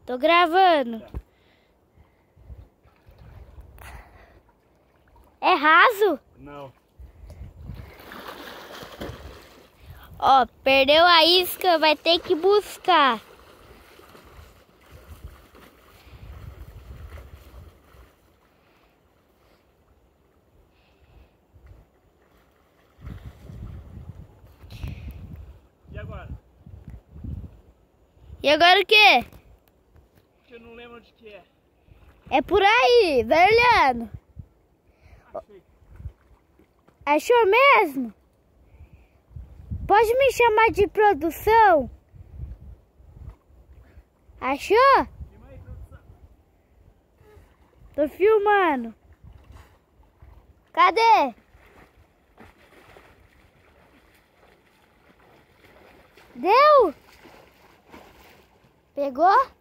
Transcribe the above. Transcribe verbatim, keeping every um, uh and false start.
Tô gravando. É raso? Não. Ó, perdeu a isca, vai ter que buscar. E agora? E agora o quê? Eu não lembro onde que é. É por aí, vai olhando. Achei. Achou mesmo? Pode me chamar de produção? Achou? Filma aí, produção. Tô filmando. Cadê? Deu? Pegou?